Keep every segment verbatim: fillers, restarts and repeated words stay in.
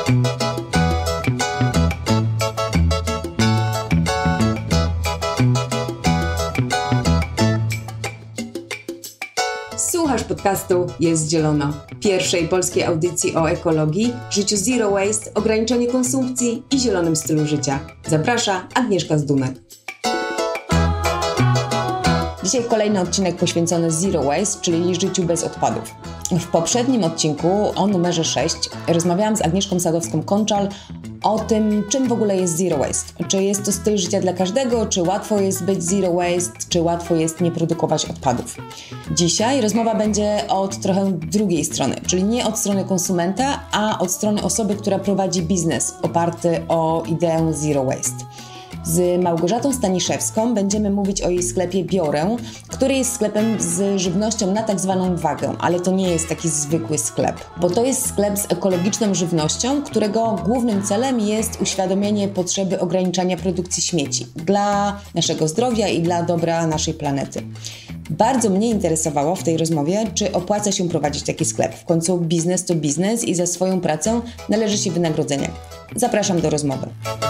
Słuchasz podcastu Jest Zielono, pierwszej polskiej audycji o ekologii, życiu zero waste, ograniczeniu konsumpcji i zielonym stylu życia. Zaprasza Agnieszka Zdunek. Dzisiaj kolejny odcinek poświęcony Zero Waste, czyli życiu bez odpadów. W poprzednim odcinku, o numerze sześć, rozmawiałam z Agnieszką Sadowską-Konczal o tym, czym w ogóle jest Zero Waste. Czy jest to styl życia dla każdego, czy łatwo jest być Zero Waste, czy łatwo jest nie produkować odpadów. Dzisiaj rozmowa będzie od trochę drugiej strony, czyli nie od strony konsumenta, a od strony osoby, która prowadzi biznes oparty o ideę Zero Waste. Z Małgorzatą Staniszewską będziemy mówić o jej sklepie Biorę, który jest sklepem z żywnością na tak zwaną wagę, ale to nie jest taki zwykły sklep, bo to jest sklep z ekologiczną żywnością, którego głównym celem jest uświadomienie potrzeby ograniczania produkcji śmieci dla naszego zdrowia i dla dobra naszej planety. Bardzo mnie interesowało w tej rozmowie, czy opłaca się prowadzić taki sklep. W końcu biznes to biznes i za swoją pracę należy się wynagrodzenie. Zapraszam do rozmowy.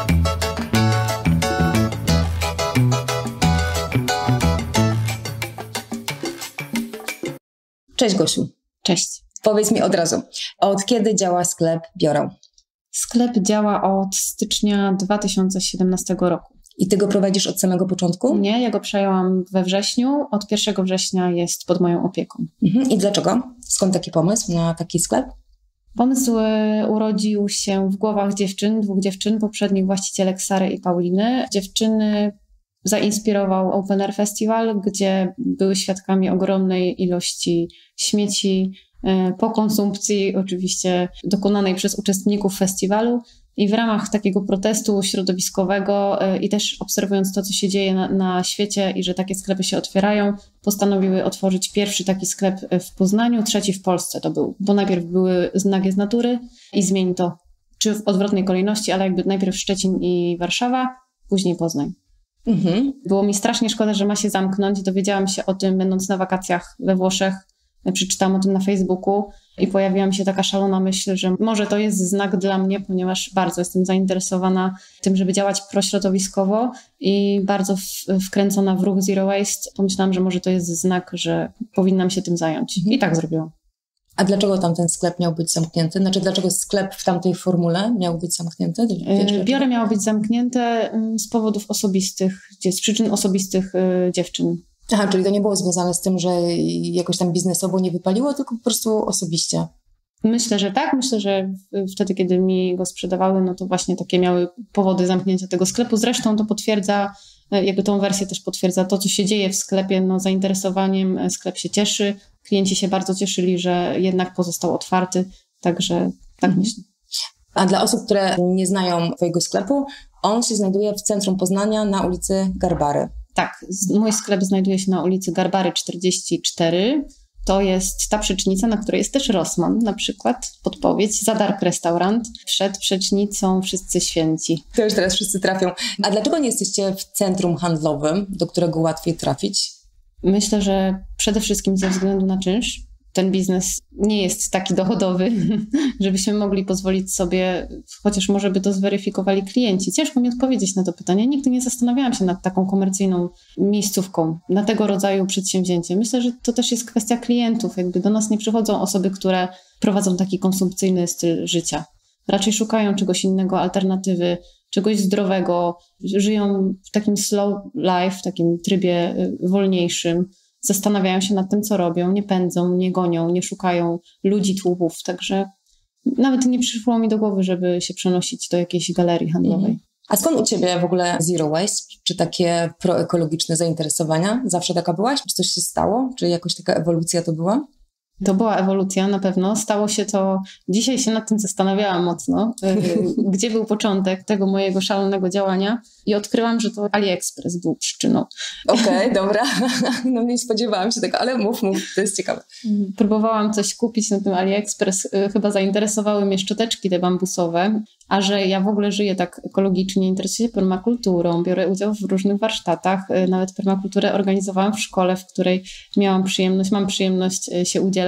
Cześć Gosiu. Cześć. Powiedz mi od razu, od kiedy działa sklep Biorę? Sklep działa od stycznia dwa tysiące siedemnastego roku. I ty go prowadzisz od samego początku? Nie, ja go przejęłam we wrześniu. Od pierwszego września jest pod moją opieką. Mhm. I dlaczego? Skąd taki pomysł na taki sklep? Pomysł urodził się w głowach dziewczyn, dwóch dziewczyn, poprzednich właścicielek Sary i Pauliny. Dziewczyny zainspirował Open Air Festival, gdzie były świadkami ogromnej ilości śmieci po konsumpcji, oczywiście dokonanej przez uczestników festiwalu. I w ramach takiego protestu środowiskowego i też obserwując to, co się dzieje na, na świecie i że takie sklepy się otwierają, postanowiły otworzyć pierwszy taki sklep w Poznaniu, trzeci w Polsce to był, bo najpierw były Znak z natury i zmieni to, czy w odwrotnej kolejności, ale jakby najpierw Szczecin i Warszawa, później Poznań. Mhm. Było mi strasznie szkoda, że ma się zamknąć. Dowiedziałam się o tym, będąc na wakacjach we Włoszech. Przeczytałam o tym na Facebooku i pojawiła mi się taka szalona myśl, że może to jest znak dla mnie, ponieważ bardzo jestem zainteresowana tym, żeby działać prośrodowiskowo i bardzo w, wkręcona w ruch Zero Waste. Pomyślałam, że może to jest znak, że powinnam się tym zająć. Mhm. I tak zrobiłam. A dlaczego tamten sklep miał być zamknięty? Znaczy, dlaczego sklep w tamtej formule miał być zamknięty? Wiesz, Biorę miało być zamknięte z powodów osobistych, z przyczyn osobistych dziewczyn. Aha, czyli to nie było związane z tym, że jakoś tam biznesowo nie wypaliło, tylko po prostu osobiście. Myślę, że tak. Myślę, że wtedy, kiedy mi go sprzedawały, no to właśnie takie miały powody zamknięcia tego sklepu. Zresztą to potwierdza, jakby tą wersję też potwierdza to, co się dzieje w sklepie. No, zainteresowaniem sklep się cieszy. Klienci się bardzo cieszyli, że jednak pozostał otwarty. Także tak mhm. myślę. A dla osób, które nie znają twojego sklepu, on się znajduje w centrum Poznania na ulicy Garbary. Tak, mój sklep znajduje się na ulicy Garbary czterdzieści cztery. To jest ta przecznica, na której jest też Rossmann, na przykład podpowiedź, Zadark Restaurant, przed przecznicą Wszyscy Święci. To już teraz wszyscy trafią. A dlaczego nie jesteście w centrum handlowym, do którego łatwiej trafić? Myślę, że przede wszystkim ze względu na czynsz. Ten biznes nie jest taki dochodowy, żebyśmy mogli pozwolić sobie, chociaż może by to zweryfikowali klienci. Ciężko mi odpowiedzieć na to pytanie. Nigdy nie zastanawiałam się nad taką komercyjną miejscówką, na tego rodzaju przedsięwzięcie. Myślę, że to też jest kwestia klientów. Jakby do nas nie przychodzą osoby, które prowadzą taki konsumpcyjny styl życia. Raczej szukają czegoś innego, alternatywy, czegoś zdrowego. Żyją w takim slow life, w takim trybie wolniejszym. Zastanawiają się nad tym, co robią, nie pędzą, nie gonią, nie szukają ludzi, tłupów, także nawet nie przyszło mi do głowy, żeby się przenosić do jakiejś galerii handlowej. Mhm. A skąd u ciebie w ogóle Zero Waste? Czy takie proekologiczne zainteresowania? Zawsze taka byłaś? Czy coś się stało? Czy jakoś taka ewolucja to była? To była ewolucja na pewno. Stało się to, dzisiaj się nad tym zastanawiałam mocno, gdzie był początek tego mojego szalonego działania i odkryłam, że to AliExpress był przyczyną. Okej, okay, dobra. No nie spodziewałam się tego, ale mów, mów, to jest ciekawe. Próbowałam coś kupić na tym AliExpress. Chyba zainteresowały mnie szczoteczki te bambusowe, a że ja w ogóle żyję tak ekologicznie, interesuję się permakulturą, biorę udział w różnych warsztatach, nawet permakulturę organizowałam w szkole, w której miałam przyjemność, mam przyjemność się udzielać,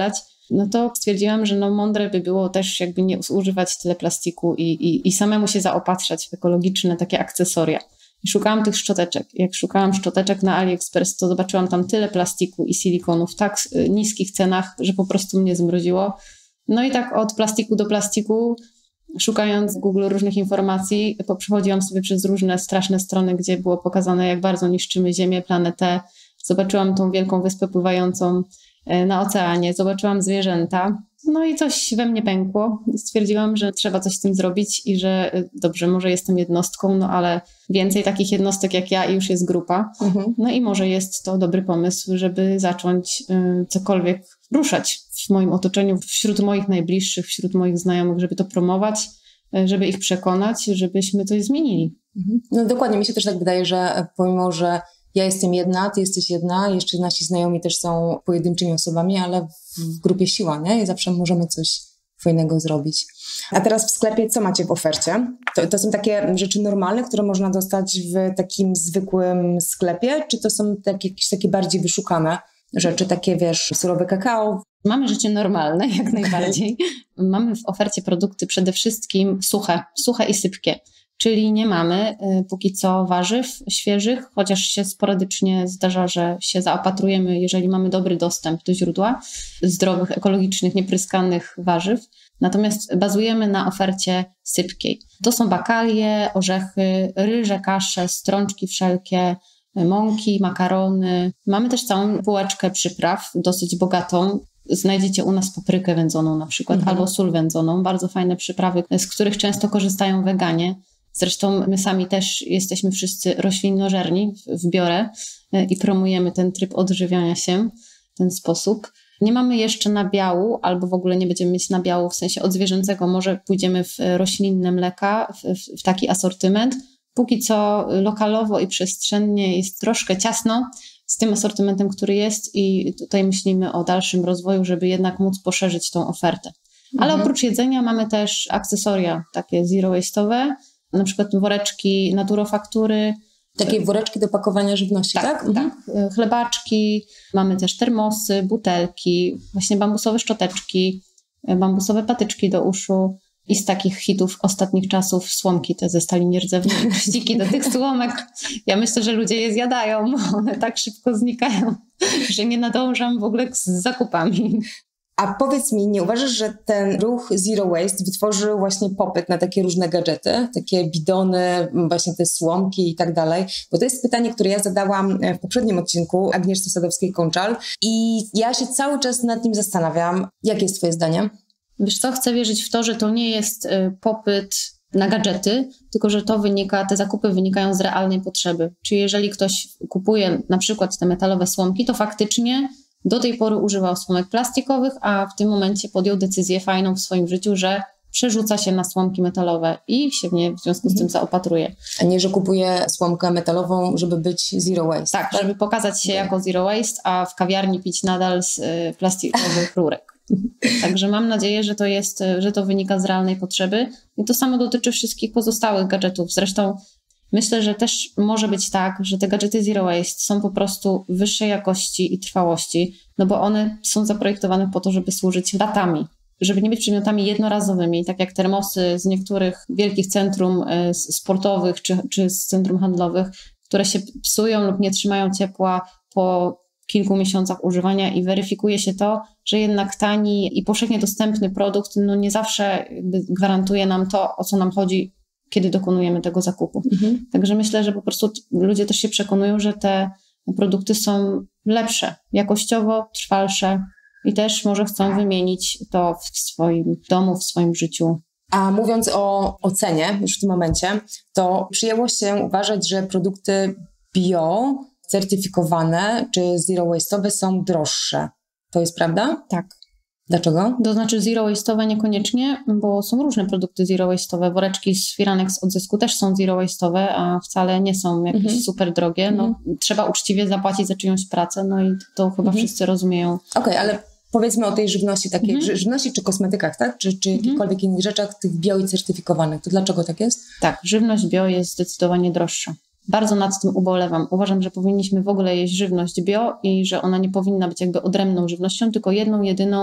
no to stwierdziłam, że no mądre by było też jakby nie używać tyle plastiku i, i, i samemu się zaopatrzać w ekologiczne takie akcesoria. I szukałam tych szczoteczek. Jak szukałam szczoteczek na AliExpress, to zobaczyłam tam tyle plastiku i silikonu w tak niskich cenach, że po prostu mnie zmroziło. No i tak od plastiku do plastiku, szukając w Google różnych informacji, przechodziłam sobie przez różne straszne strony, gdzie było pokazane, jak bardzo niszczymy Ziemię, planetę. Zobaczyłam tą wielką wyspę pływającą na oceanie, zobaczyłam zwierzęta. No i coś we mnie pękło. Stwierdziłam, że trzeba coś z tym zrobić i że dobrze, może jestem jednostką, no ale więcej takich jednostek jak ja i już jest grupa. Mhm. No i może jest to dobry pomysł, żeby zacząć y, cokolwiek ruszać w moim otoczeniu, wśród moich najbliższych, wśród moich znajomych, żeby to promować, y, żeby ich przekonać, żebyśmy coś zmienili. Mhm. No dokładnie, mi się też tak wydaje, że pomimo, że ja jestem jedna, ty jesteś jedna, jeszcze nasi znajomi też są pojedynczymi osobami, ale w grupie siła, nie? I zawsze możemy coś fajnego zrobić. A teraz w sklepie co macie w ofercie? To, to są takie rzeczy normalne, które można dostać w takim zwykłym sklepie? Czy to są takie, jakieś takie bardziej wyszukane rzeczy, takie wiesz, surowe kakao? Mamy rzeczy normalne, jak najbardziej. Mamy w ofercie produkty przede wszystkim suche, suche i sypkie. Czyli nie mamy y, póki co warzyw świeżych, chociaż się sporadycznie zdarza, że się zaopatrujemy, jeżeli mamy dobry dostęp do źródła zdrowych, ekologicznych, niepryskanych warzyw. Natomiast bazujemy na ofercie sypkiej. To są bakalie, orzechy, ryże, kasze, strączki wszelkie, mąki, makarony. Mamy też całą półeczkę przypraw, dosyć bogatą. Znajdziecie u nas paprykę wędzoną na przykład, mhm. albo sól wędzoną. Bardzo fajne przyprawy, z których często korzystają weganie. Zresztą my sami też jesteśmy wszyscy roślinnożerni w, w biorę i promujemy ten tryb odżywiania się w ten sposób. Nie mamy jeszcze nabiału, albo w ogóle nie będziemy mieć nabiału w sensie odzwierzęcego. Może pójdziemy w roślinne mleka, w, w, w taki asortyment. Póki co lokalowo i przestrzennie jest troszkę ciasno z tym asortymentem, który jest i tutaj myślimy o dalszym rozwoju, żeby jednak móc poszerzyć tą ofertę. Ale mhm. oprócz jedzenia mamy też akcesoria takie zero waste'owe, na przykład woreczki naturofaktury. Takie woreczki do pakowania żywności, tak? Tak, mhm. tak. Chlebaczki, mamy też termosy, butelki, właśnie bambusowe szczoteczki, bambusowe patyczki do uszu i z takich hitów ostatnich czasów słomki te ze stali nierdzewnej, ściki do tych słomek. Ja myślę, że ludzie je zjadają, bo one tak szybko znikają, że nie nadążam w ogóle z zakupami. A powiedz mi, nie uważasz, że ten ruch Zero Waste wytworzył właśnie popyt na takie różne gadżety, takie bidony, właśnie te słomki i tak dalej? Bo to jest pytanie, które ja zadałam w poprzednim odcinku Agnieszce Sadowskiej-Konczal i ja się cały czas nad nim zastanawiam. Jakie jest twoje zdanie? Wiesz co, chcę wierzyć w to, że to nie jest popyt na gadżety, tylko że to wynika, te zakupy wynikają z realnej potrzeby. Czyli jeżeli ktoś kupuje na przykład te metalowe słomki, to faktycznie do tej pory używał słomek plastikowych, a w tym momencie podjął decyzję fajną w swoim życiu, że przerzuca się na słomki metalowe i się w nie w związku z tym zaopatruje. A nie, że kupuje słomkę metalową, żeby być zero waste. Tak, tak? żeby pokazać się okay. jako zero waste, a w kawiarni pić nadal z y, plastikowych rurek. Także mam nadzieję, że to jest, że to wynika z realnej potrzeby i to samo dotyczy wszystkich pozostałych gadżetów. Zresztą myślę, że też może być tak, że te gadżety zero waste są po prostu wyższej jakości i trwałości, no bo one są zaprojektowane po to, żeby służyć latami, żeby nie być przedmiotami jednorazowymi, tak jak termosy z niektórych wielkich centrum sportowych czy, czy z centrum handlowych, które się psują lub nie trzymają ciepła po kilku miesiącach używania i weryfikuje się to, że jednak tani i powszechnie dostępny produkt no nie zawsze jakby gwarantuje nam to, o co nam chodzi, kiedy dokonujemy tego zakupu. Mhm. Także myślę, że po prostu ludzie też się przekonują, że te produkty są lepsze, jakościowo, trwalsze i też może chcą wymienić to w swoim domu, w swoim życiu. A mówiąc o, o cenie już w tym momencie, to przyjęło się uważać, że produkty bio, certyfikowane czy zero waste'owe są droższe. To jest prawda? Tak. Dlaczego? To znaczy zero waste'owe niekoniecznie, bo są różne produkty zero waste'owe. Woreczki z firanek z odzysku też są zero waste'owe, a wcale nie są jakieś mhm. super drogie. No, mhm. trzeba uczciwie zapłacić za czyjąś pracę, no i to chyba mhm. wszyscy rozumieją. Okej, okay, ale powiedzmy o tej żywności takiej, mhm. żywności czy kosmetykach, tak? Czy, czy mhm. jakichkolwiek innych rzeczach, tych bio i certyfikowanych. To dlaczego tak jest? Tak, żywność bio jest zdecydowanie droższa. Bardzo nad tym ubolewam. Uważam, że powinniśmy w ogóle jeść żywność bio i że ona nie powinna być jakby odrębną żywnością, tylko jedną, jedyną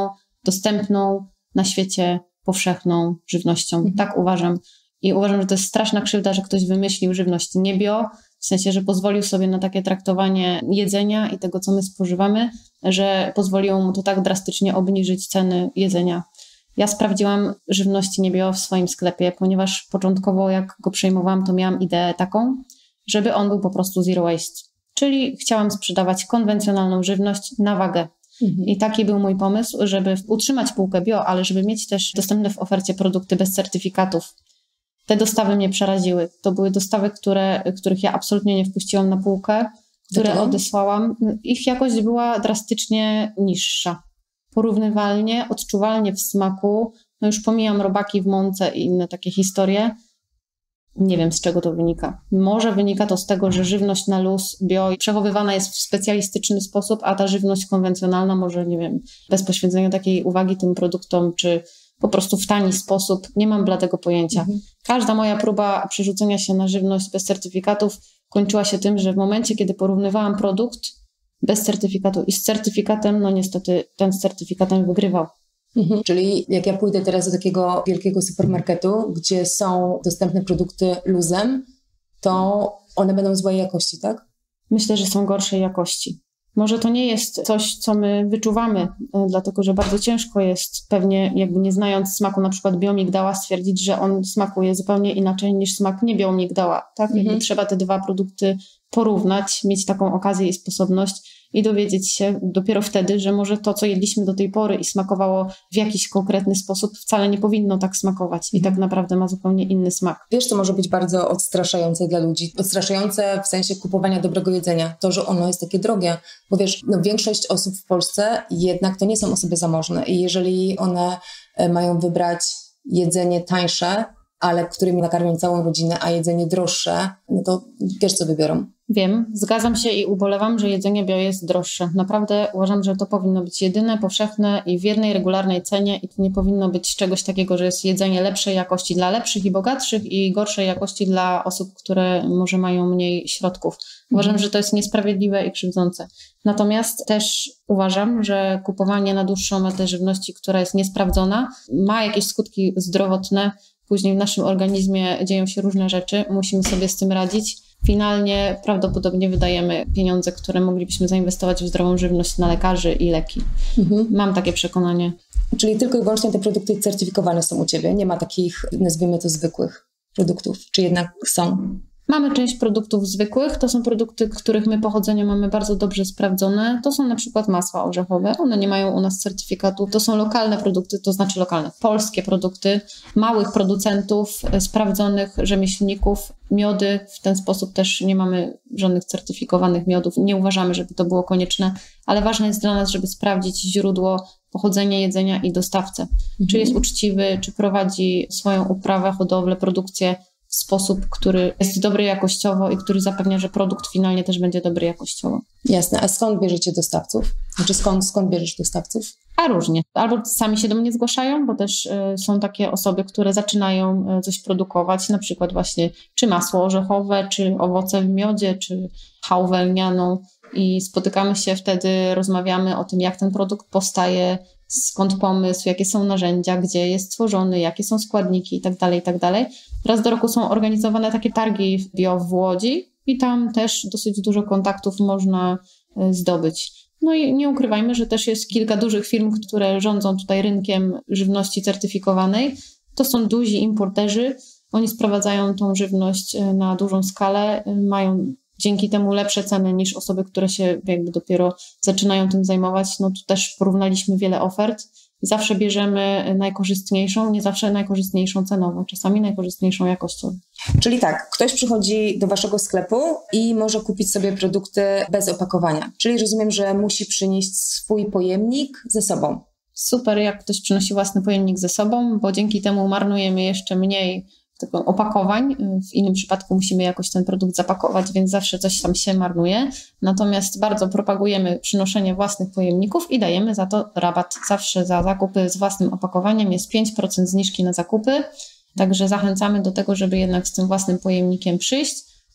dostępną na świecie powszechną żywnością. Mhm. Tak uważam. I uważam, że to jest straszna krzywda, że ktoś wymyślił żywność nie bio, w sensie, że pozwolił sobie na takie traktowanie jedzenia i tego, co my spożywamy, że pozwoliło mu to tak drastycznie obniżyć ceny jedzenia. Ja sprawdziłam żywność nie bio w swoim sklepie, ponieważ początkowo jak go przejmowałam, to miałam ideę taką, żeby on był po prostu zero waste. Czyli chciałam sprzedawać konwencjonalną żywność na wagę. Mhm. I taki był mój pomysł, żeby utrzymać półkę bio, ale żeby mieć też dostępne w ofercie produkty bez certyfikatów. Te dostawy mnie przeraziły. To były dostawy, które, których ja absolutnie nie wpuściłam na półkę, które Dlaczego? odesłałam. Ich jakość była drastycznie niższa. Porównywalnie, odczuwalnie w smaku. No już pomijam robaki w mące i inne takie historie. Nie wiem, z czego to wynika. Może wynika to z tego, że żywność na luz bio przechowywana jest w specjalistyczny sposób, a ta żywność konwencjonalna może, nie wiem, bez poświęcenia takiej uwagi tym produktom, czy po prostu w tani sposób. Nie mam bladego pojęcia. Mhm. Każda moja próba przerzucenia się na żywność bez certyfikatów kończyła się tym, że w momencie, kiedy porównywałam produkt bez certyfikatu i z certyfikatem, no niestety ten z certyfikatem wygrywał. Mhm. Czyli jak ja pójdę teraz do takiego wielkiego supermarketu, gdzie są dostępne produkty luzem, to one będą złej jakości, tak? Myślę, że są gorszej jakości. Może to nie jest coś, co my wyczuwamy, dlatego że bardzo ciężko jest pewnie, jakby nie znając smaku na przykład biomigdała, stwierdzić, że on smakuje zupełnie inaczej niż smak nie biomigdała. Tak? Mhm. Jakby trzeba te dwa produkty porównać, mieć taką okazję i sposobność i dowiedzieć się dopiero wtedy, że może to, co jedliśmy do tej pory i smakowało w jakiś konkretny sposób, wcale nie powinno tak smakować i tak naprawdę ma zupełnie inny smak. Wiesz, co może być bardzo odstraszające dla ludzi? Odstraszające w sensie kupowania dobrego jedzenia. To, że ono jest takie drogie. Bo wiesz, no większość osób w Polsce jednak to nie są osoby zamożne i jeżeli one mają wybrać jedzenie tańsze, ale którymi nakarmią całą rodzinę, a jedzenie droższe, no to wiesz, co wybiorą. Wiem, zgadzam się i ubolewam, że jedzenie bio jest droższe. Naprawdę uważam, że to powinno być jedyne, powszechne i w jednej regularnej cenie i to nie powinno być czegoś takiego, że jest jedzenie lepszej jakości dla lepszych i bogatszych i gorszej jakości dla osób, które może mają mniej środków. Uważam, mhm. że to jest niesprawiedliwe i krzywdzące. Natomiast też uważam, że kupowanie na dłuższą metę żywności, która jest niesprawdzona, ma jakieś skutki zdrowotne. Później w naszym organizmie dzieją się różne rzeczy, musimy sobie z tym radzić. Finalnie prawdopodobnie wydajemy pieniądze, które moglibyśmy zainwestować w zdrową żywność na lekarzy i leki. Mhm. Mam takie przekonanie. Czyli tylko i wyłącznie te produkty certyfikowane są u Ciebie? Nie ma takich, nazwijmy to, zwykłych produktów? Czy jednak są? Mamy część produktów zwykłych, to są produkty, których my pochodzenie mamy bardzo dobrze sprawdzone. To są na przykład masła orzechowe, one nie mają u nas certyfikatu. To są lokalne produkty, to znaczy lokalne, polskie produkty, małych producentów, sprawdzonych rzemieślników. Miody, w ten sposób też nie mamy żadnych certyfikowanych miodów. Nie uważamy, żeby to było konieczne, ale ważne jest dla nas, żeby sprawdzić źródło, pochodzenie jedzenia i dostawcę. Mhm. Czy jest uczciwy, czy prowadzi swoją uprawę, hodowlę, produkcję w sposób, który jest dobry jakościowo i który zapewnia, że produkt finalnie też będzie dobry jakościowo. Jasne. A skąd bierzecie dostawców? Znaczy skąd, skąd bierzesz dostawców? A różnie. Albo sami się do mnie zgłaszają, bo też y, są takie osoby, które zaczynają y, coś produkować, na przykład właśnie czy masło orzechowe, czy owoce w miodzie, czy chałwę lnianą i spotykamy się wtedy, rozmawiamy o tym, jak ten produkt powstaje, skąd pomysł, jakie są narzędzia, gdzie jest tworzony, jakie są składniki itd., itd. Raz do roku są organizowane takie targi bio w Łodzi i tam też dosyć dużo kontaktów można zdobyć. No i nie ukrywajmy, że też jest kilka dużych firm, które rządzą tutaj rynkiem żywności certyfikowanej. To są duzi importerzy, oni sprowadzają tą żywność na dużą skalę, mają dzięki temu lepsze ceny niż osoby, które się jakby dopiero zaczynają tym zajmować. No tu też porównaliśmy wiele ofert i zawsze bierzemy najkorzystniejszą, nie zawsze najkorzystniejszą cenowo, czasami najkorzystniejszą jakościowo. Czyli tak, ktoś przychodzi do waszego sklepu i może kupić sobie produkty bez opakowania. Czyli rozumiem, że musi przynieść swój pojemnik ze sobą. Super, jak ktoś przynosi własny pojemnik ze sobą, bo dzięki temu marnujemy jeszcze mniej tego opakowań. W innym przypadku musimy jakoś ten produkt zapakować, więc zawsze coś tam się marnuje. Natomiast bardzo propagujemy przynoszenie własnych pojemników i dajemy za to rabat. Zawsze za zakupy z własnym opakowaniem jest pięć procent zniżki na zakupy, także zachęcamy do tego, żeby jednak z tym własnym pojemnikiem przyjść.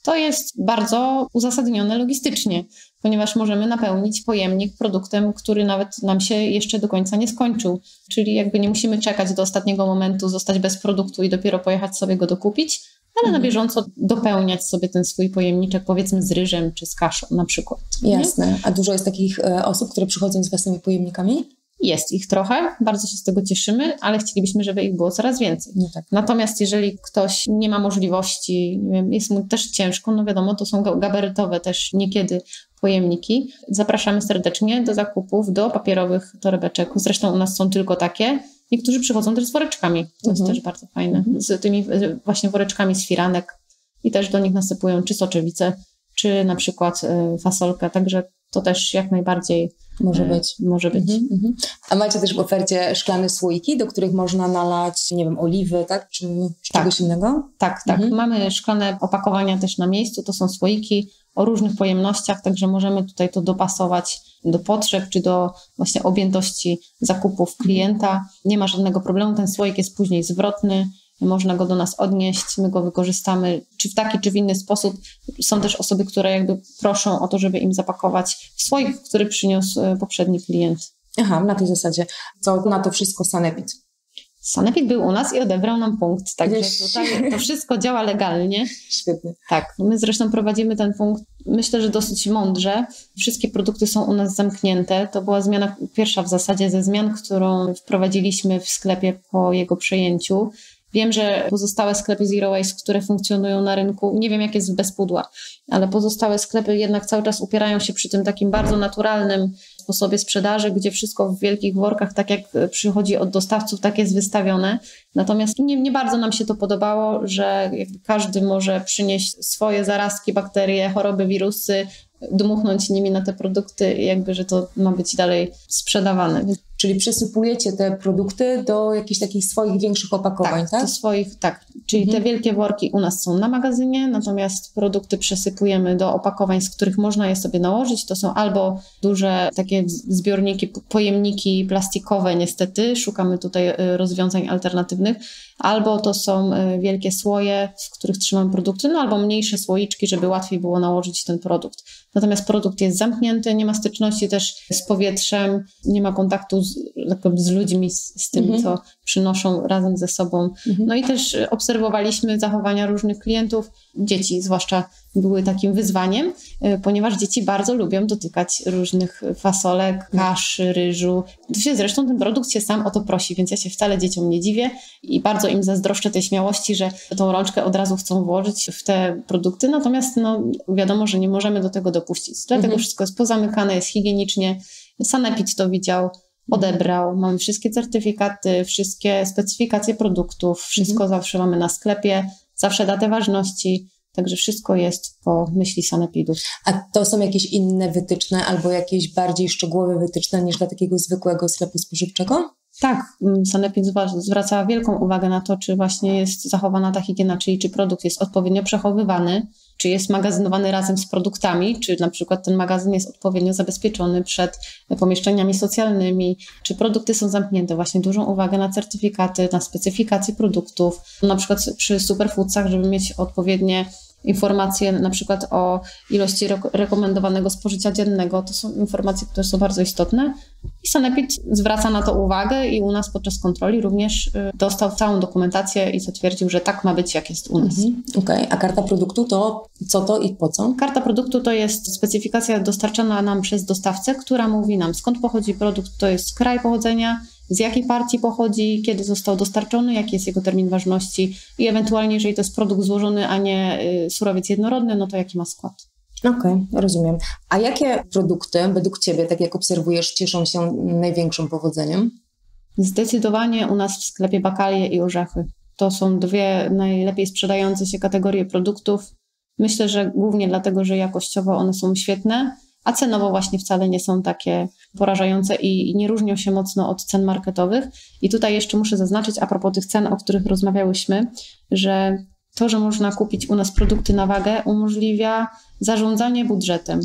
To jest bardzo uzasadnione logistycznie, ponieważ możemy napełnić pojemnik produktem, który nawet nam się jeszcze do końca nie skończył. Czyli jakby nie musimy czekać do ostatniego momentu, zostać bez produktu i dopiero pojechać sobie go dokupić, ale mhm. na bieżąco dopełniać sobie ten swój pojemniczek, powiedzmy z ryżem czy z kaszą na przykład. Jasne. Nie? A dużo jest takich e, osób, które przychodzą z własnymi pojemnikami? Jest ich trochę, bardzo się z tego cieszymy, ale chcielibyśmy, żeby ich było coraz więcej. No tak. Natomiast jeżeli ktoś nie ma możliwości, nie wiem, jest mu też ciężko, no wiadomo, to są gabarytowe też niekiedy pojemniki. Zapraszamy serdecznie do zakupów, do papierowych torebeczek. Zresztą u nas są tylko takie. Niektórzy przychodzą też z woreczkami. To mhm. jest też bardzo fajne. Mhm. Z tymi właśnie woreczkami z firanek i też do nich nasypują czy soczewice, czy na przykład fasolkę. Także to też jak najbardziej może być. Może być. Mhm, mhm. A macie też w ofercie szklane słoiki, do których można nalać, nie wiem, oliwy, tak? Czy, czy tak. czegoś innego? Tak, tak. Mhm. Mamy szklane opakowania też na miejscu. To są słoiki o różnych pojemnościach, także możemy tutaj to dopasować do potrzeb, czy do właśnie objętości zakupów klienta. Nie ma żadnego problemu. Ten słoik jest później zwrotny. Można go do nas odnieść, my go wykorzystamy, czy w taki, czy w inny sposób. Są też osoby, które jakby proszą o to, żeby im zapakować w słoik, który przyniósł poprzedni klient. Aha, na tej zasadzie. Co na to wszystko Sanepid? Sanepid był u nas i odebrał nam punkt, także tutaj to wszystko działa legalnie. Świetnie. Tak, my zresztą prowadzimy ten punkt, myślę, że dosyć mądrze. Wszystkie produkty są u nas zamknięte. To była zmiana pierwsza w zasadzie ze zmian, którą wprowadziliśmy w sklepie po jego przejęciu. Wiem, że pozostałe sklepy Zero Waste, które funkcjonują na rynku, nie wiem jak jest bez pudła, ale pozostałe sklepy jednak cały czas upierają się przy tym takim bardzo naturalnym sposobie sprzedaży, gdzie wszystko w wielkich workach, tak jak przychodzi od dostawców, tak jest wystawione. Natomiast nie, nie bardzo nam się to podobało, że każdy może przynieść swoje zarazki, bakterie, choroby, wirusy, dmuchnąć nimi na te produkty, jakby, że to ma być dalej sprzedawane. Czyli przesypujecie te produkty do jakichś takich swoich większych opakowań, tak? Tak, do swoich, tak. Czyli mhm. te wielkie worki u nas są na magazynie, natomiast produkty przesypujemy do opakowań, z których można je sobie nałożyć. To są albo duże takie zbiorniki, pojemniki plastikowe niestety, szukamy tutaj rozwiązań alternatywnych, albo to są wielkie słoje, w których trzymamy produkty, no albo mniejsze słoiczki, żeby łatwiej było nałożyć ten produkt. Natomiast produkt jest zamknięty, nie ma styczności też z powietrzem, nie ma kontaktu z, z ludźmi, z, z tym, mhm. co przynoszą razem ze sobą. Mhm. No i też obserwowaliśmy zachowania różnych klientów, dzieci zwłaszcza były takim wyzwaniem, ponieważ dzieci bardzo lubią dotykać różnych fasolek, kasz, ryżu. To się zresztą ten produkt się sam o to prosi, więc ja się wcale dzieciom nie dziwię i bardzo im zazdroszczę tej śmiałości, że tą rączkę od razu chcą włożyć w te produkty, natomiast no, wiadomo, że nie możemy do tego dopuścić. Dlatego mhm. wszystko jest pozamykane, jest higienicznie. Sanepid to widział, odebrał, mamy wszystkie certyfikaty, wszystkie specyfikacje produktów, wszystko mhm. zawsze mamy na sklepie, zawsze datę ważności. Także wszystko jest po myśli Sanepidu. A to są jakieś inne wytyczne albo jakieś bardziej szczegółowe wytyczne niż dla takiego zwykłego sklepu spożywczego? Tak, Sanepid zwraca wielką uwagę na to, czy właśnie jest zachowana ta higiena, czyli czy produkt jest odpowiednio przechowywany, czy jest magazynowany razem z produktami, czy na przykład ten magazyn jest odpowiednio zabezpieczony przed pomieszczeniami socjalnymi, czy produkty są zamknięte. Właśnie dużą uwagę na certyfikaty, na specyfikacje produktów, na przykład przy superfoodsach, żeby mieć odpowiednie informacje na przykład o ilości re- rekomendowanego spożycia dziennego. To są informacje, które są bardzo istotne i Sanepid zwraca na to uwagę i u nas podczas kontroli również y, dostał całą dokumentację i zatwierdził, że tak ma być, jak jest u nas. Mhm. Okej, okay. A karta produktu to co to i po co? Karta produktu to jest specyfikacja dostarczana nam przez dostawcę, która mówi nam, skąd pochodzi produkt, to jest kraj pochodzenia, z jakiej partii pochodzi, kiedy został dostarczony, jaki jest jego termin ważności i ewentualnie, jeżeli to jest produkt złożony, a nie y, surowiec jednorodny, no to jaki ma skład. Okej, okay, rozumiem. A jakie produkty według Ciebie, tak jak obserwujesz, cieszą się największym powodzeniem? Zdecydowanie u nas w sklepie bakalie i orzechy. To są dwie najlepiej sprzedające się kategorie produktów. Myślę, że głównie dlatego, że jakościowo one są świetne, a cenowo właśnie wcale nie są takie porażające i nie różnią się mocno od cen marketowych. I tutaj jeszcze muszę zaznaczyć a propos tych cen, o których rozmawiałyśmy, że to, że można kupić u nas produkty na wagę, umożliwia zarządzanie budżetem.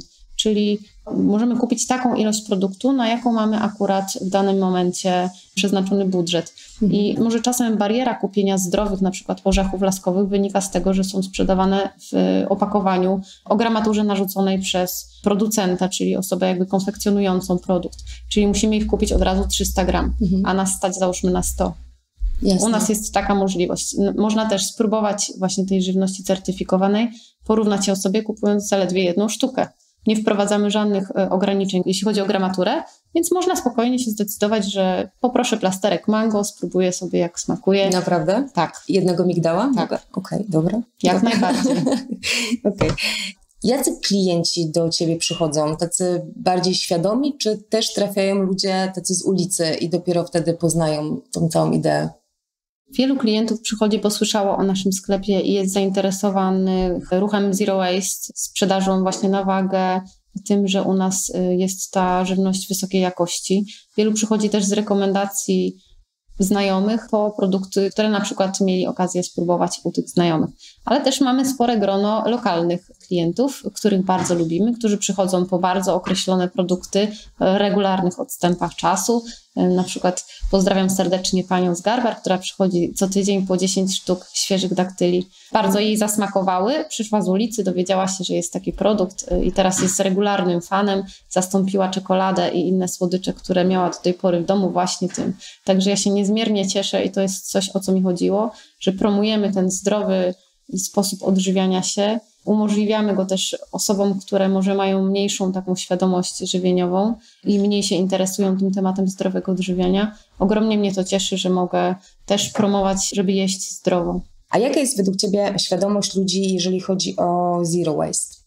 czyli możemy kupić taką ilość produktu, na jaką mamy akurat w danym momencie przeznaczony budżet. I może czasem bariera kupienia zdrowych, na przykład orzechów laskowych, wynika z tego, że są sprzedawane w opakowaniu o gramaturze narzuconej przez producenta, czyli osobę jakby konfekcjonującą produkt. Czyli musimy ich kupić od razu trzysta gram, mhm. a nas stać załóżmy na sto. Jasne. U nas jest taka możliwość. Można też spróbować właśnie tej żywności certyfikowanej, porównać ją sobie kupując zaledwie jedną sztukę. Nie wprowadzamy żadnych ograniczeń, jeśli chodzi o gramaturę, więc można spokojnie się zdecydować, że poproszę plasterek mango, spróbuję sobie jak smakuje. Naprawdę? Tak. Jednego migdała? Tak. Okej, okay, dobra. Jak dobra. najbardziej. Okej. Okay. Jacy klienci do Ciebie przychodzą? Tacy bardziej świadomi, czy też trafiają ludzie tacy z ulicy i dopiero wtedy poznają tą całą ideę? Wielu klientów przychodzi, bo słyszało o naszym sklepie i jest zainteresowanych ruchem Zero Waste, sprzedażą właśnie na wagę, tym, że u nas jest ta żywność wysokiej jakości. Wielu przychodzi też z rekomendacji znajomych po produkty, które na przykład mieli okazję spróbować u tych znajomych. Ale też mamy spore grono lokalnych klientów, których bardzo lubimy, którzy przychodzą po bardzo określone produkty w regularnych odstępach czasu. Na przykład pozdrawiam serdecznie panią z Garbar, która przychodzi co tydzień po dziesięć sztuk świeżych daktyli. Bardzo jej zasmakowały, przyszła z ulicy, dowiedziała się, że jest taki produkt i teraz jest regularnym fanem. Zastąpiła czekoladę i inne słodycze, które miała do tej pory w domu właśnie tym. Także ja się niezmiernie cieszę i to jest coś, o co mi chodziło, że promujemy ten zdrowy sposób odżywiania się. Umożliwiamy go też osobom, które może mają mniejszą taką świadomość żywieniową i mniej się interesują tym tematem zdrowego odżywiania. Ogromnie mnie to cieszy, że mogę też promować, żeby jeść zdrowo. A jaka jest według Ciebie świadomość ludzi, jeżeli chodzi o zero waste?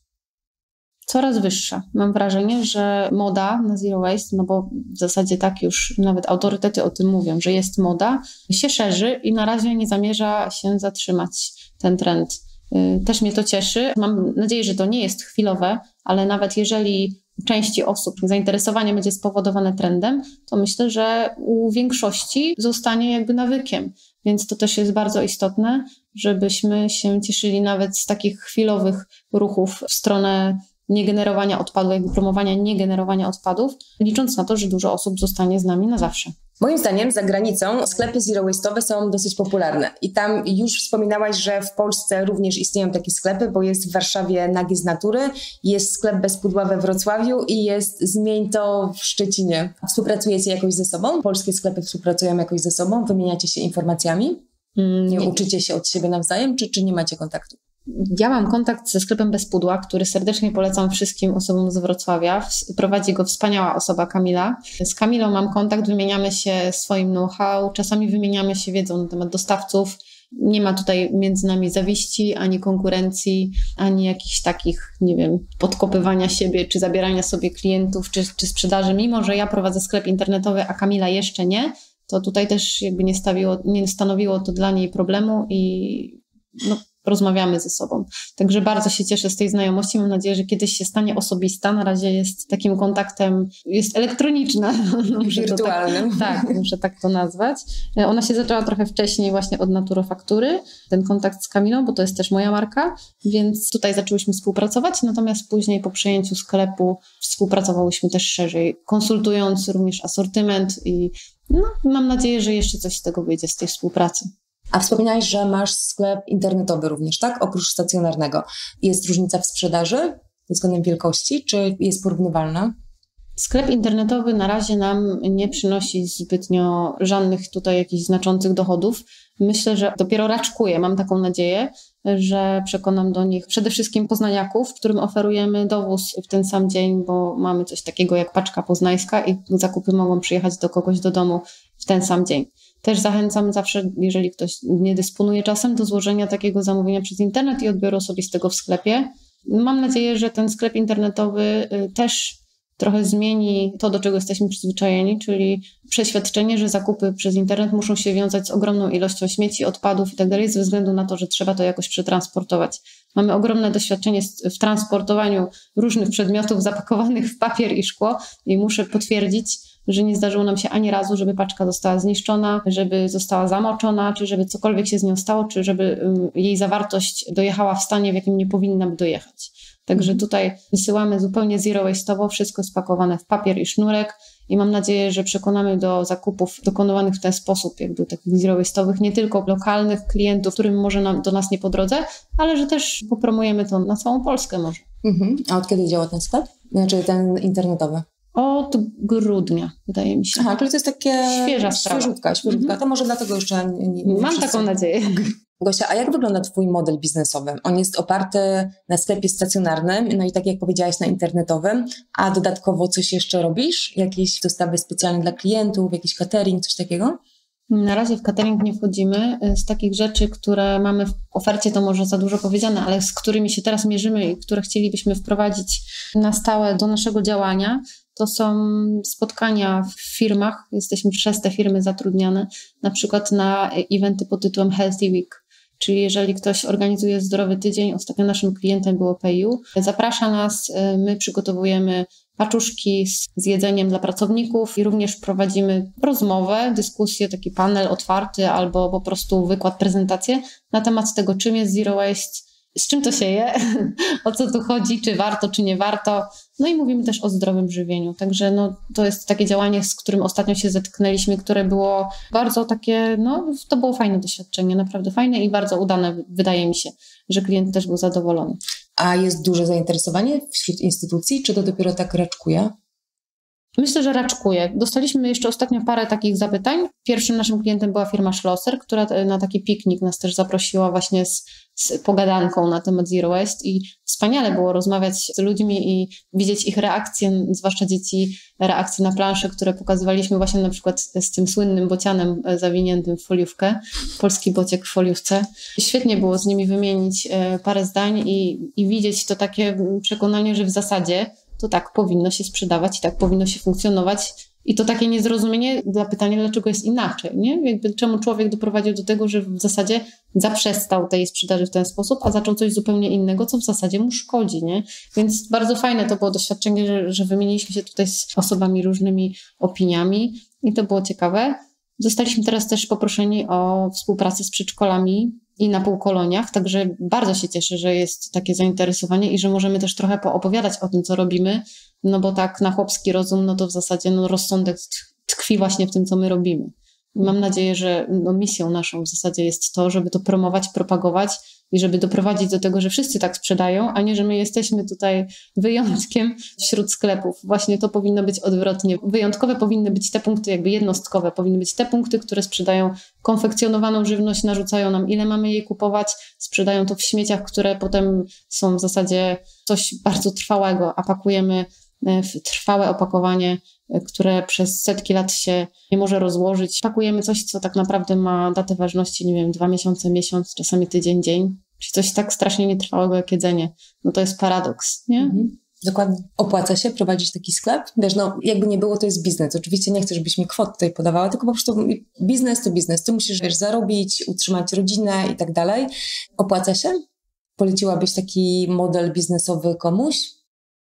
Coraz wyższa. Mam wrażenie, że moda na zero waste, no bo w zasadzie tak już nawet autorytety o tym mówią, że jest moda, się szerzy i na razie nie zamierza się zatrzymać ten trend. Też mnie to cieszy. Mam nadzieję, że to nie jest chwilowe, ale nawet jeżeli u części osób zainteresowanie będzie spowodowane trendem, to myślę, że u większości zostanie jakby nawykiem. Więc to też jest bardzo istotne, żebyśmy się cieszyli nawet z takich chwilowych ruchów w stronę niegenerowania odpadów, jakby promowania niegenerowania odpadów, licząc na to, że dużo osób zostanie z nami na zawsze. Moim zdaniem za granicą sklepy zero waste'owe są dosyć popularne i tam już wspominałaś, że w Polsce również istnieją takie sklepy, bo jest w Warszawie Nagie z Natury, jest sklep bez pudła we Wrocławiu i jest Zmień to w Szczecinie. Współpracujecie jakoś ze sobą? Polskie sklepy współpracują jakoś ze sobą? Wymieniacie się informacjami? Mm, nie uczycie się od siebie nawzajem, czy, czy nie macie kontaktu? Ja mam kontakt ze sklepem bez pudła, który serdecznie polecam wszystkim osobom z Wrocławia. Prowadzi go wspaniała osoba Kamila. Z Kamilą mam kontakt, wymieniamy się swoim know-how, czasami wymieniamy się wiedzą na temat dostawców. Nie ma tutaj między nami zawiści, ani konkurencji, ani jakichś takich, nie wiem, podkopywania siebie, czy zabierania sobie klientów, czy, czy sprzedaży. Mimo że ja prowadzę sklep internetowy, a Kamila jeszcze nie, to tutaj też jakby nie, stawiło, nie stanowiło to dla niej problemu i no, rozmawiamy ze sobą. Także bardzo się cieszę z tej znajomości. Mam nadzieję, że kiedyś się stanie osobista. Na razie jest takim kontaktem, jest elektroniczna. Wirtualnym. Tak, tak, muszę tak to nazwać. Ona się zaczęła trochę wcześniej właśnie od Naturofaktury, ten kontakt z Kamilą, bo to jest też moja marka, więc tutaj zaczęłyśmy współpracować, natomiast później po przejęciu sklepu współpracowałyśmy też szerzej, konsultując również asortyment i no, mam nadzieję, że jeszcze coś z tego wyjdzie, z tej współpracy. A wspomniałeś, że masz sklep internetowy również, tak? Oprócz stacjonarnego. Jest różnica w sprzedaży pod względem wielkości, czy jest porównywalna? Sklep internetowy na razie nam nie przynosi zbytnio żadnych tutaj jakichś znaczących dochodów. Myślę, że dopiero raczkuje. Mam taką nadzieję, że przekonam do nich przede wszystkim poznaniaków, którym oferujemy dowóz w ten sam dzień, bo mamy coś takiego jak paczka poznańska i zakupy mogą przyjechać do kogoś do domu w ten sam dzień. Też zachęcam zawsze, jeżeli ktoś nie dysponuje czasem, do złożenia takiego zamówienia przez internet i odbioru osobistego w sklepie. Mam nadzieję, że ten sklep internetowy też trochę zmieni to, do czego jesteśmy przyzwyczajeni, czyli przeświadczenie, że zakupy przez internet muszą się wiązać z ogromną ilością śmieci, odpadów itd. ze względu na to, że trzeba to jakoś przetransportować. Mamy ogromne doświadczenie w transportowaniu różnych przedmiotów zapakowanych w papier i szkło i muszę potwierdzić, że nie zdarzyło nam się ani razu, żeby paczka została zniszczona, żeby została zamoczona, czy żeby cokolwiek się z nią stało, czy żeby jej zawartość dojechała w stanie, w jakim nie powinna by dojechać. Także tutaj wysyłamy zupełnie zero waste'owo, wszystko spakowane w papier i sznurek i mam nadzieję, że przekonamy do zakupów dokonywanych w ten sposób, jakby takich zero waste'owych, nie tylko lokalnych klientów, którym może nam, do nas nie po drodze, ale że też popromujemy to na całą Polskę może. Mhm. A od kiedy działa ten sklep? Znaczy ten internetowy? Od grudnia, wydaje mi się. Aha, czyli to jest takie... Świeża sprawa. Świeżutka, świeżutka. Mhm. To może dlatego jeszcze nie, nie, nie Mam wszyscy... taką nadzieję. Gosia, a jak wygląda Twój model biznesowy? On jest oparty na sklepie stacjonarnym, no i tak jak powiedziałaś, na internetowym, a dodatkowo coś jeszcze robisz? Jakieś dostawy specjalne dla klientów, jakiś catering, coś takiego? Na razie w catering nie wchodzimy. Z takich rzeczy, które mamy w ofercie, to może za dużo powiedziane, ale z którymi się teraz mierzymy i które chcielibyśmy wprowadzić na stałe do naszego działania, to są spotkania w firmach. Jesteśmy przez te firmy zatrudniane, na przykład na eventy pod tytułem Healthy Week. Czyli jeżeli ktoś organizuje Zdrowy Tydzień, ostatnio naszym klientem było PayU, zaprasza nas, my przygotowujemy paczuszki z, z jedzeniem dla pracowników i również prowadzimy rozmowę, dyskusję, taki panel otwarty albo po prostu wykład, prezentację na temat tego, czym jest Zero Waste, z czym to się je, o co tu chodzi, czy warto, czy nie warto. No i mówimy też o zdrowym żywieniu. Także no, to jest takie działanie, z którym ostatnio się zetknęliśmy, które było bardzo takie, no to było fajne doświadczenie, naprawdę fajne i bardzo udane, wydaje mi się, że klient też był zadowolony. A jest duże zainteresowanie wśród instytucji, czy to dopiero tak raczkuje? Myślę, że raczkuje. Dostaliśmy jeszcze ostatnio parę takich zapytań. Pierwszym naszym klientem była firma Schlosser, która na taki piknik nas też zaprosiła właśnie z, z pogadanką na temat Zero Waste i wspaniale było rozmawiać z ludźmi i widzieć ich reakcje, zwłaszcza dzieci, reakcje na plansze, które pokazywaliśmy właśnie na przykład z tym słynnym bocianem zawiniętym w foliówkę, polski bociek w foliówce. Świetnie było z nimi wymienić parę zdań i, i widzieć to takie przekonanie, że w zasadzie to tak powinno się sprzedawać i tak powinno się funkcjonować. I to takie niezrozumienie dla pytania, dlaczego jest inaczej, nie? Jakby czemu człowiek doprowadził do tego, że w zasadzie zaprzestał tej sprzedaży w ten sposób, a zaczął coś zupełnie innego, co w zasadzie mu szkodzi, nie? Więc bardzo fajne to było doświadczenie, że, że wymieniliśmy się tutaj z osobami różnymi opiniami i to było ciekawe. Zostaliśmy teraz też poproszeni o współpracę z przedszkolami i na półkoloniach, także bardzo się cieszę, że jest takie zainteresowanie i że możemy też trochę poopowiadać o tym, co robimy, no bo tak na chłopski rozum, no to w zasadzie no rozsądek tkwi właśnie w tym, co my robimy. I mam nadzieję, że no misją naszą w zasadzie jest to, żeby to promować, propagować i żeby doprowadzić do tego, że wszyscy tak sprzedają, a nie, że my jesteśmy tutaj wyjątkiem wśród sklepów. Właśnie to powinno być odwrotnie. Wyjątkowe powinny być te punkty, jakby jednostkowe, powinny być te punkty, które sprzedają konfekcjonowaną żywność, narzucają nam, ile mamy jej kupować, sprzedają to w śmieciach, które potem są w zasadzie coś bardzo trwałego, a pakujemy w trwałe opakowanie, które przez setki lat się nie może rozłożyć. Pakujemy coś, co tak naprawdę ma datę ważności, nie wiem, dwa miesiące, miesiąc, czasami tydzień, dzień. Czyli coś tak strasznie nietrwałego jak jedzenie. No to jest paradoks, nie? Mhm. Dokładnie. Opłaca się prowadzić taki sklep? Wiesz, no jakby nie było, to jest biznes. Oczywiście nie chcę, żebyś mi kwot tutaj podawała, tylko po prostu biznes to biznes. Ty musisz, wiesz, zarobić, utrzymać rodzinę i tak dalej. Opłaca się? Poleciłabyś taki model biznesowy komuś?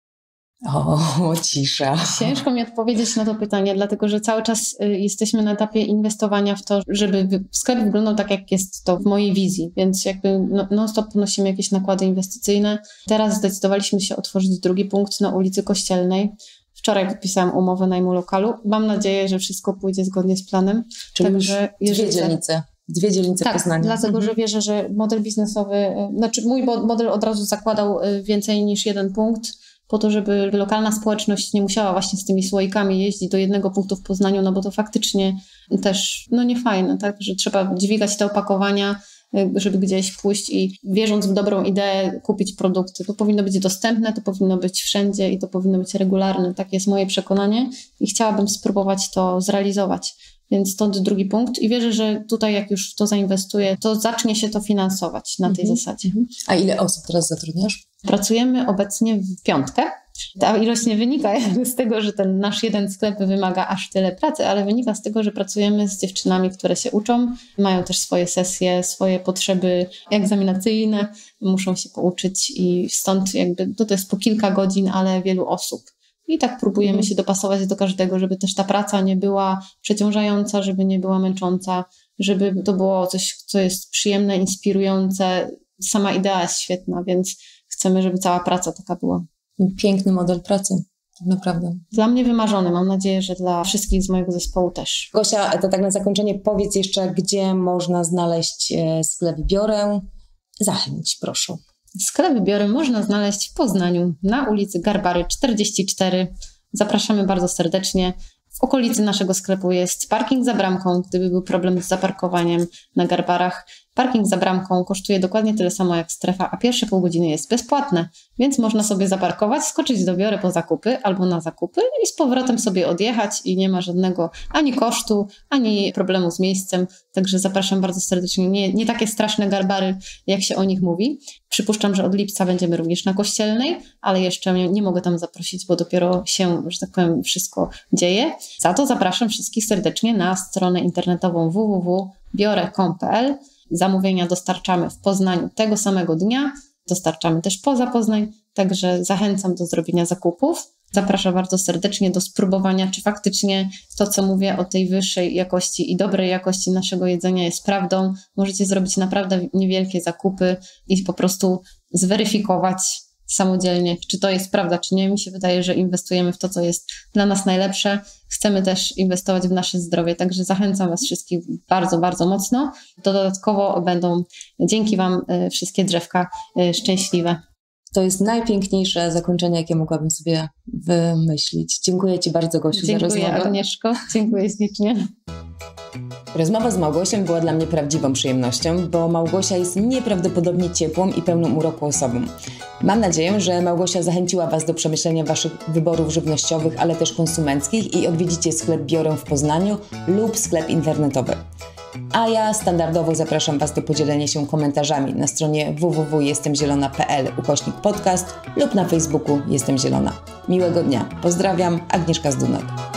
O, cisza. Ciężko mi odpowiedzieć na to pytanie, dlatego że cały czas jesteśmy na etapie inwestowania w to, żeby sklep wyglądał tak, jak jest to w mojej wizji, więc jakby non-stop ponosimy jakieś nakłady inwestycyjne. Teraz zdecydowaliśmy się otworzyć drugi punkt na ulicy Kościelnej. Wczoraj podpisałam umowę najmu lokalu. Mam nadzieję, że wszystko pójdzie zgodnie z planem. Czyli Także już dwie dzielnice. Dwie dzielnice tak, Poznania. Dlatego, mhm. że wierzę, że model biznesowy, znaczy mój model od razu zakładał więcej niż jeden punkt, po to, żeby lokalna społeczność nie musiała właśnie z tymi słoikami jeździć do jednego punktu w Poznaniu, no bo to faktycznie też no niefajne, tak, że trzeba dźwigać te opakowania, żeby gdzieś pójść i wierząc w dobrą ideę kupić produkty. To powinno być dostępne, to powinno być wszędzie i to powinno być regularne. Takie jest moje przekonanie i chciałabym spróbować to zrealizować. Więc stąd drugi punkt i wierzę, że tutaj jak już w to zainwestuję, to zacznie się to finansować na tej mhm. zasadzie. A ile osób teraz zatrudniasz? Pracujemy obecnie w piątkę. Ta ilość nie wynika z tego, że ten nasz jeden sklep wymaga aż tyle pracy, ale wynika z tego, że pracujemy z dziewczynami, które się uczą, mają też swoje sesje, swoje potrzeby egzaminacyjne, muszą się pouczyć i stąd jakby to, to jest po kilka godzin, ale wielu osób. I tak próbujemy się dopasować do każdego, żeby też ta praca nie była przeciążająca, żeby nie była męcząca, żeby to było coś, co jest przyjemne, inspirujące. Sama idea jest świetna, więc chcemy, żeby cała praca taka była. Piękny model pracy, tak naprawdę. Dla mnie wymarzony, mam nadzieję, że dla wszystkich z mojego zespołu też. Gosia, to tak na zakończenie powiedz jeszcze, gdzie można znaleźć sklep Biorę. Zachęć, proszę. Sklep Biorę można znaleźć w Poznaniu na ulicy Garbary czterdzieści cztery. Zapraszamy bardzo serdecznie. W okolicy naszego sklepu jest parking za bramką, gdyby był problem z zaparkowaniem na Garbarach. Parking za bramką kosztuje dokładnie tyle samo jak strefa, a pierwsze pół godziny jest bezpłatne, więc można sobie zaparkować, skoczyć do Biorę po zakupy albo na zakupy i z powrotem sobie odjechać i nie ma żadnego ani kosztu, ani problemu z miejscem. Także zapraszam bardzo serdecznie. Nie, nie takie straszne Garbary, jak się o nich mówi. Przypuszczam, że od lipca będziemy również na Kościelnej, ale jeszcze nie, nie mogę tam zaprosić, bo dopiero się, że tak powiem, wszystko dzieje. Za to zapraszam wszystkich serdecznie na stronę internetową w w w kropka biorę kropka com kropka p l. Zamówienia dostarczamy w Poznaniu tego samego dnia, dostarczamy też poza Poznań, także zachęcam do zrobienia zakupów. Zapraszam bardzo serdecznie do spróbowania, czy faktycznie to, co mówię o tej wyższej jakości i dobrej jakości naszego jedzenia jest prawdą. Możecie zrobić naprawdę niewielkie zakupy i po prostu zweryfikować samodzielnie, czy to jest prawda, czy nie. Mi się wydaje, że inwestujemy w to, co jest dla nas najlepsze. Chcemy też inwestować w nasze zdrowie, także zachęcam Was wszystkich bardzo, bardzo mocno. Dodatkowo będą dzięki Wam wszystkie drzewka szczęśliwe. To jest najpiękniejsze zakończenie, jakie mogłabym sobie wymyślić. Dziękuję Ci bardzo, Gosiu, Dziękuję, za rozmowę. Dziękuję, Agnieszko. Dziękuję ślicznie. Rozmowa z Małgosią była dla mnie prawdziwą przyjemnością, bo Małgosia jest nieprawdopodobnie ciepłą i pełną uroku osobą. Mam nadzieję, że Małgosia zachęciła Was do przemyślenia Waszych wyborów żywnościowych, ale też konsumenckich i odwiedzicie sklep Biorę w Poznaniu lub sklep internetowy. A ja standardowo zapraszam Was do podzielenia się komentarzami na stronie w w w kropka jestem zielona kropka p l ukośnik podcast lub na Facebooku Jestem Zielona. Miłego dnia. Pozdrawiam, Agnieszka Zdunek.